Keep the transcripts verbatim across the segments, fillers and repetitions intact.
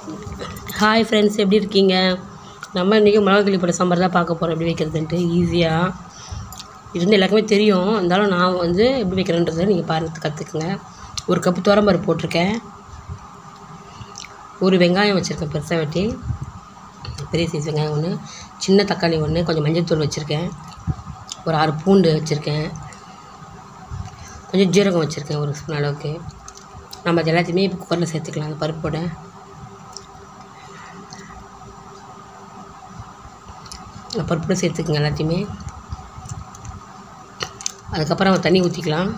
Hi friends, எப்படி இருக்கீங்க? நம்ம இன்றைக்கி மிளகாய் போட்ட சாம்பார் தான் பார்க்க போகிறோம். எப்படி வைக்கிறதுன்ட்டு ஈஸியாக இருந்து எல்லாருக்குமே தெரியும். இருந்தாலும் நான் வந்து எப்படி வைக்கிறேன்றதை நீங்கள் பார்த்து கற்றுக்குங்க. ஒரு கப்பு துவரம்பருப்பு போட்டிருக்கேன். ஒரு வெங்காயம் வச்சுருக்கேன் பெருசாக வெட்டி, பெரிய சைஸ் வெங்காயம் ஒன்று, சின்ன தக்காளி ஒன்று, கொஞ்சம் மஞ்சள் தூள் வச்சுருக்கேன், ஒரு ஆறு பூண்டு வச்சுருக்கேன், கொஞ்சம் ஜீரகம் வச்சுருக்கேன் ஒரு ஸ்பூன் அளவுக்கு. நம்ம அது எல்லாத்தையுமே இப்போ குக்கரில் சேர்த்துக்கலாம். அந்த பருப்போட பருப்போட சேர்த்துக்குங்க எல்லாத்தையுமே. அதுக்கப்புறம் தண்ணி ஊற்றிக்கலாம்.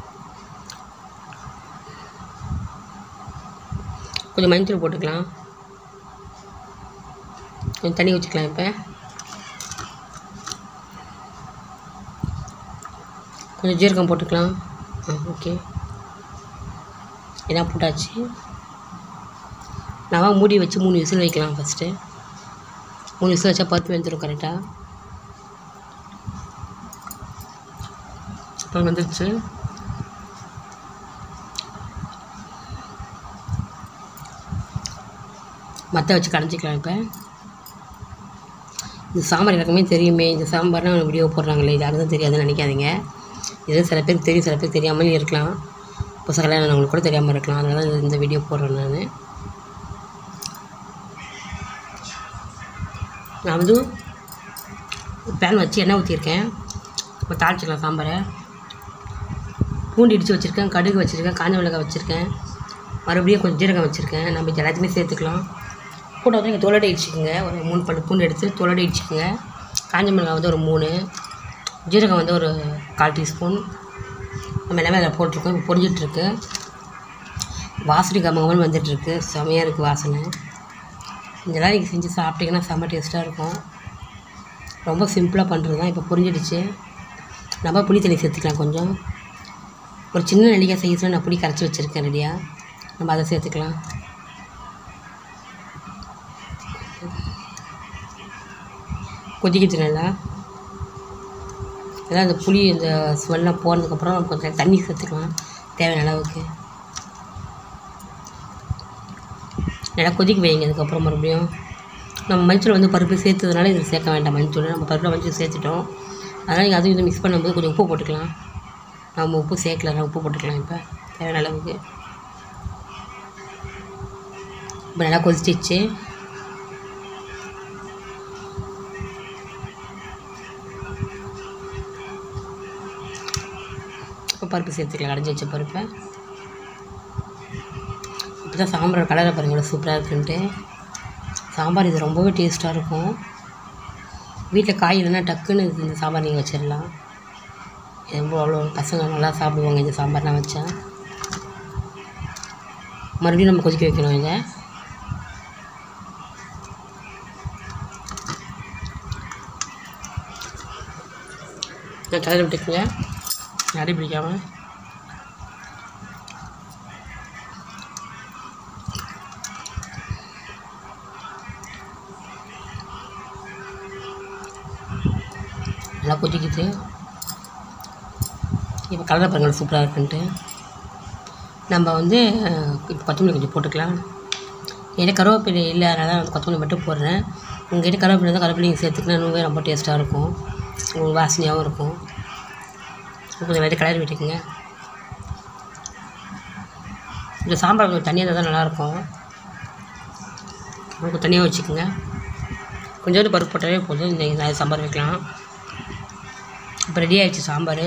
கொஞ்சம் மஞ்சள் போட்டுக்கலாம், கொஞ்சம் தண்ணி ஊற்றிக்கலாம். இப்போ கொஞ்சம் ஜீரகம் போட்டுக்கலாம். ஆ ஓகே, எல்லாம் போட்டாச்சு. நான் மூடி வச்சு மூணு விசில் வைக்கலாம். ஃபஸ்ட்டு மூணு விசில் வச்சா பருப்பு வெந்துடும் கரெக்டாக. இப்போ வந்துடுச்சு. மற்ற வச்சு கடைஞ்சிக்கலாம். இப்போ இந்த சாம்பார் எல்லாருக்குமே தெரியுமே. இந்த சாம்பார்னால் வீடியோ போடுறாங்களே, இது யாருக்கும் தெரியாதுன்னு நினைக்காதீங்க. இது சில பேருக்கு தெரியும், சில பேர் தெரியாமல் இருக்கலாம். இப்போ கல்யாணம் அவங்களுக்கு கூட தெரியாமல் இருக்கலாம். அதனால தான் இந்த வீடியோ போடுறேன். நான் நான் வந்து பேன் வச்சு எண்ணெய் ஊற்றிருக்கேன். இப்போ தாளிச்சிக்கலாம் சாம்பாரை. பூண்டு இடித்து வச்சுருக்கேன், கடுகு வச்சுருக்கேன், காஞ்ச மிளகாய் வச்சுருக்கேன், மறுபடியும் கொஞ்சம் ஜீரகம் வச்சுருக்கேன். நம்ம இது எல்லாத்தையுமே சேர்த்துக்கலாம். பூண்டை வந்து நீங்கள் தோலோடு இடிச்சிக்கோங்க. ஒரு மூணு பல்லு பூண்டு எடுத்து தோலோடு இடிச்சிக்கோங்க. காஞ்ச மிளகாய் வந்து ஒரு மூணு, ஜீரகம் வந்து ஒரு கால் டீஸ்பூன். நம்ம எல்லாமே அதில் போட்டிருக்கோம். இப்போ பொரிஞ்சிட்ருக்கு. வாசனை கமகமன்னு வந்துட்டுருக்கு. செமையாக இருக்குது வாசனை. இதெல்லாம் நீங்கள் செஞ்சு சாப்பிட்டீங்கன்னா செம்ம டேஸ்ட்டாக இருக்கும். ரொம்ப சிம்பிளாக பண்ணுறது தான். இப்போ பொரிஞ்சிடுச்சு. நம்ம புளி தண்ணி சேர்த்துக்கலாம். கொஞ்சம் ஒரு சின்ன நெல்லிக்காய் சைஸில் நான் புளி கரைச்சி வச்சுருக்கேன் ரெடியாக. நம்ம அதை சேர்த்துக்கலாம். கொதிக்கிட்டு நல்லா. ஏன்னா அந்த புளி இந்த ஸ்மெல்லாம் போனதுக்கப்புறம் நம்ம கொஞ்சம் தண்ணி சேர்த்துக்கலாம் தேவையான அளவுக்கு. நல்லா கொதிக்க வைங்க. அதுக்கப்புறம் மறுபடியும் நம்ம மஞ்சள் வந்து பருப்பு சேர்த்ததுனால இதில் சேர்க்க வேண்டாம். மஞ்சள் நம்ம பருப்பில் மஞ்சள் சேர்த்துட்டோம். அதனால் நீங்கள் அதுவும் இது மிக்ஸ் பண்ணும்போது கொஞ்சம் உப்பு போட்டுக்கலாம். நம்ம உப்பு சேர்க்கல, உப்பு போட்டுக்கலாம். இப்போ தேவையான அளவுக்கு. இப்போ நல்லா கொதிச்சிச்சு. இப்போ பருப்பு சேர்த்துக்கலாம், கடைஞ்சி வச்ச பருப்பை. இப்போ தான் சாம்பார் கலரை பாருங்கள் எவ்வளோ சூப்பராக இருக்குன்ட்டு. சாம்பார் இது ரொம்பவே டேஸ்ட்டாக இருக்கும். வீட்டில் காய் இல்லைன்னா டக்குன்னு இந்த சாம்பார் நீங்கள் வச்சிடலாம். ரொம்ப அவ்வளோ பசங்க நல்லா சாப்பிடுவாங்க இந்த சாம்பார்லாம் வச்சா. மறுபடியும் நம்ம கொதிக்க வைக்கணும். இதை நான் கலர் விட்டுக்குங்க, அடி பிடிக்காமல். நல்லா கொதிக்குது. இப்போ கலரை பாருங்கள் சூப்பராக இருக்குன்ட்டு. நம்ம வந்து இப்போ கொத்தமல்லி கொஞ்சம் போட்டுக்கலாம். என்கிட்ட கருவேப்பிலை இல்லை, அதனால நான் கொத்தமல்லி மட்டும் போடுறேன். உங்கள்கிட்ட கருவேப்பிலை தான் கருவேப்பிலை சேர்த்துக்கலாம். இன்னும் ரொம்ப டேஸ்ட்டாக இருக்கும், உங்களுக்கு வாசனையாகவும் இருக்கும். கொஞ்சம் நிறைய கலர் விட்டுக்குங்க. இந்த சாம்பார் கொஞ்சம் தண்ணியாக தான் நல்லாயிருக்கும். கொஞ்சம் தண்ணியாக வச்சுக்கோங்க. கொஞ்சோண்டு பருப்பு போட்டாலே போதும். இந்த சாம்பார் வைக்கலாம். இப்போ ரெடி ஆகிடுச்சு சாம்பார்.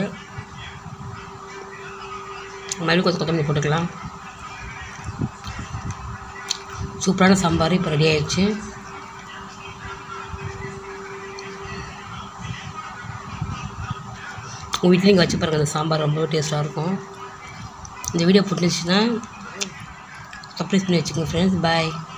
மறுபடியும் கொஞ்சம் கொத்தமல்லி போட்டுக்கலாம். சூப்பரான சாம்பார் இப்போ ரெடி ஆகிடுச்சு. உங்கள் வீட்டில் நீங்கள் வச்சு பாருங்கள். அந்த சாம்பார் ரொம்ப டேஸ்ட்டாக இருக்கும். இந்த வீடியோ பிடிச்சிச்சுன்னா சப்ஸ்கிரைப் பண்ணி வச்சுக்கோங்க ஃப்ரெண்ட்ஸ். பாய்.